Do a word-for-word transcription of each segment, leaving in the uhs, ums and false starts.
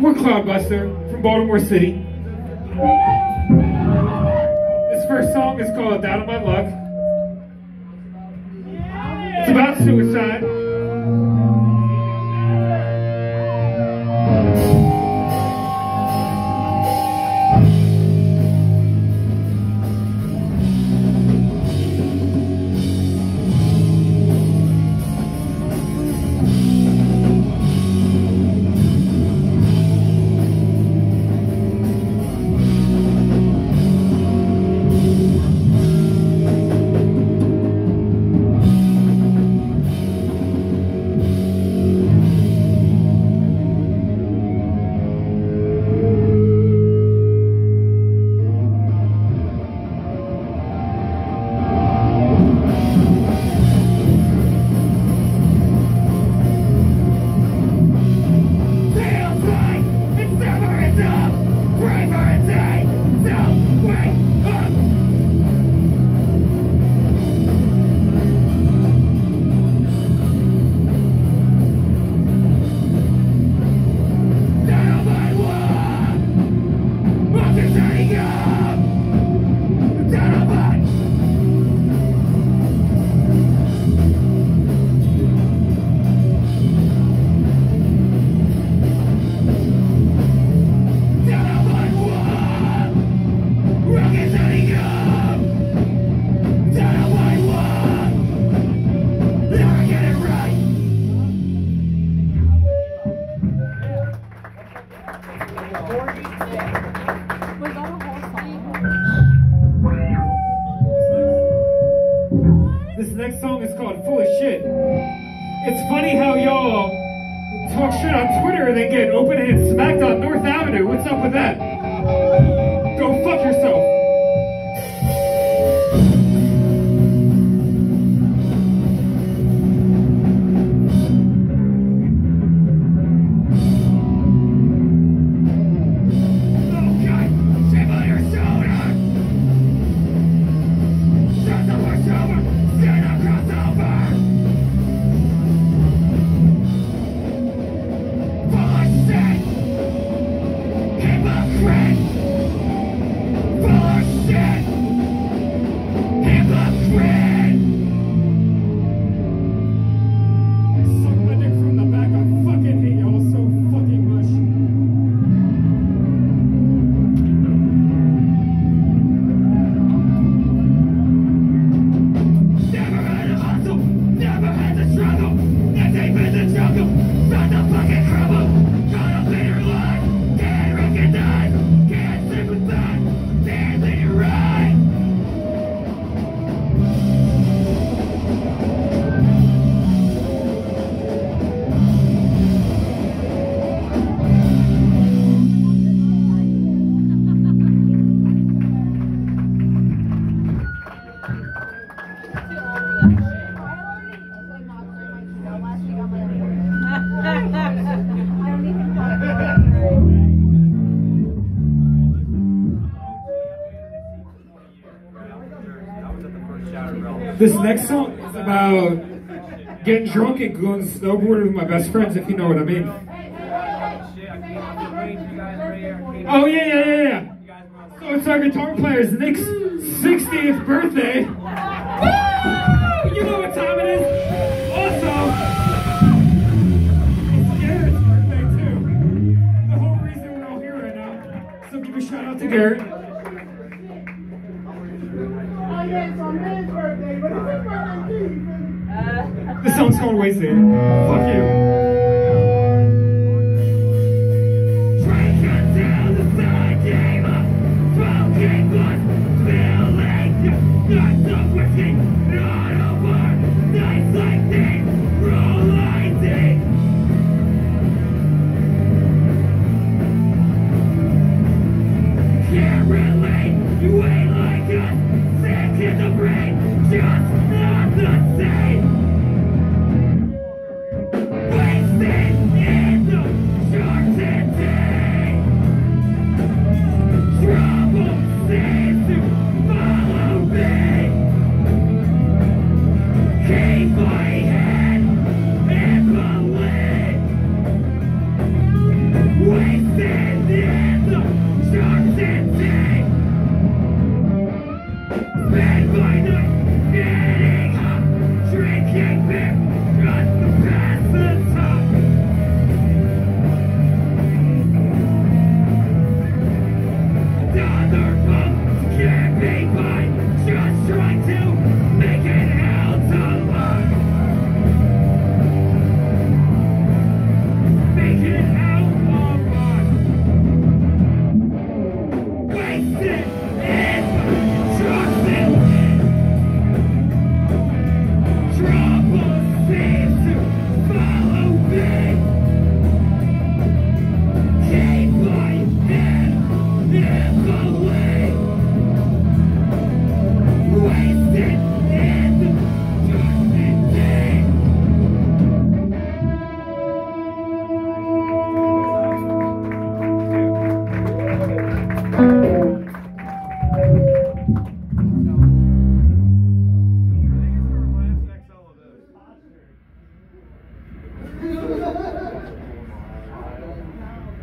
We're Cloudbuster from Baltimore City. This first song is called Down on My Luck. It's about suicide. This next song is called Full of Shit. It's funny how y'all talk shit on Twitter and then get open-handed smacked on North Avenue. What's up with that? Go fuck yourself. This next song is about getting drunk and going snowboarding with my best friends, if you know what I mean. Oh yeah, yeah, yeah, yeah. So it's our guitar player's Nick's sixtieth birthday. Woo! You know what time it is. Also, it's Garrett's birthday too. The whole reason we're all here right now. So give a shout out to Garrett. This song's called Wasted. Fuck you. Can't relate, you ain't like us, sick in the brain, just not the same.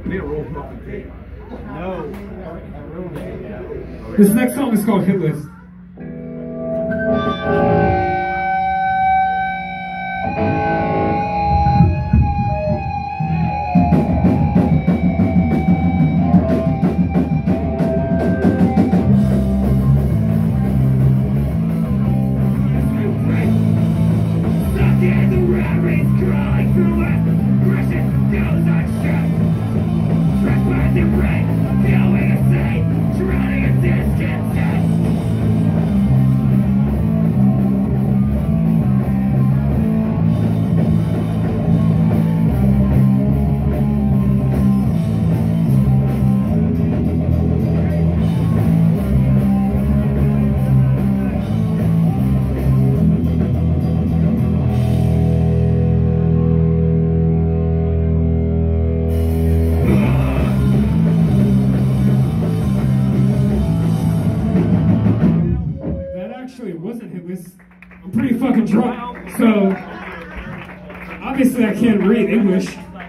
This next song is called Hit List. I'm pretty fucking drunk, so obviously I can't read English.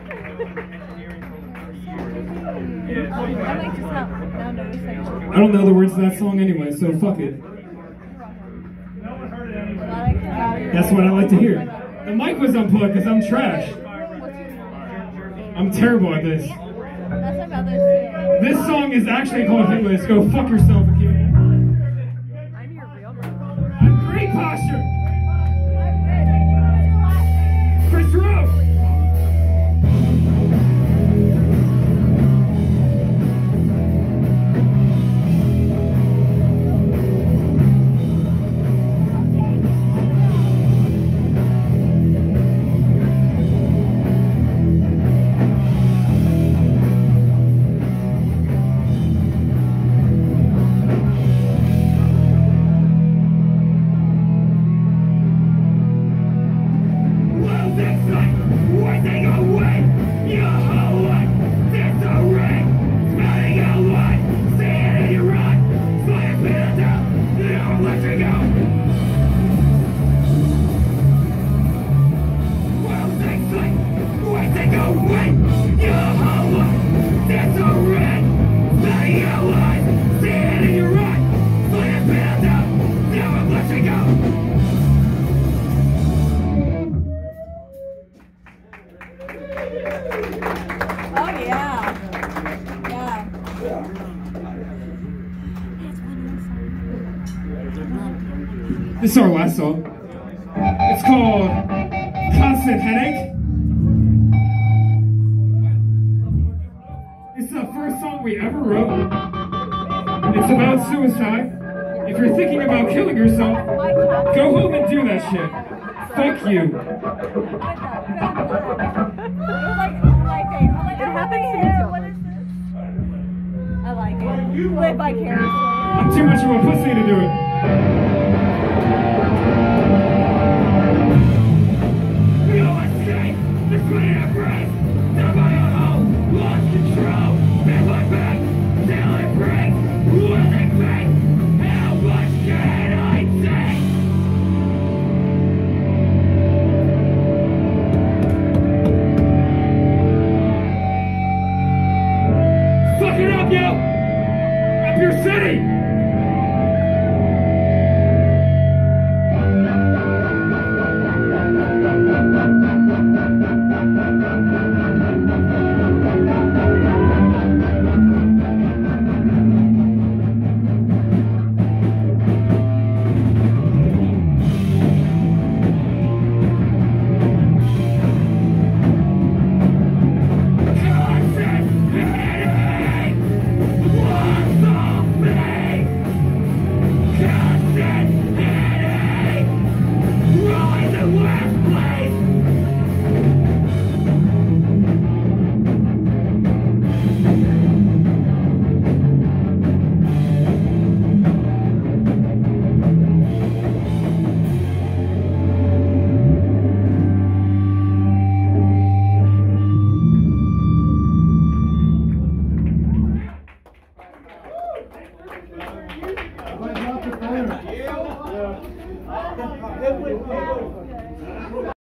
I don't know the words to that song anyway, so fuck it. That's what I like to hear. The mic was unplugged because I'm trash. I'm terrible at this. This song is actually called Hit List. Go fuck yourself, Akira. Great posture. Chris Rowe. This is our last song. It's called Constant Headache. It's the first song we ever wrote. It's about suicide. If you're thinking about killing yourself, go home and do that shit. Fuck you. It happened to me. What is this? I like it. Live vicariously. I'm too much of a pussy to do it. No escape, this way I breathe. Down my own home, lost control. Bend my back, till it breaks. Losing faith, how much can I take? Fuck it up, yo! Up your city!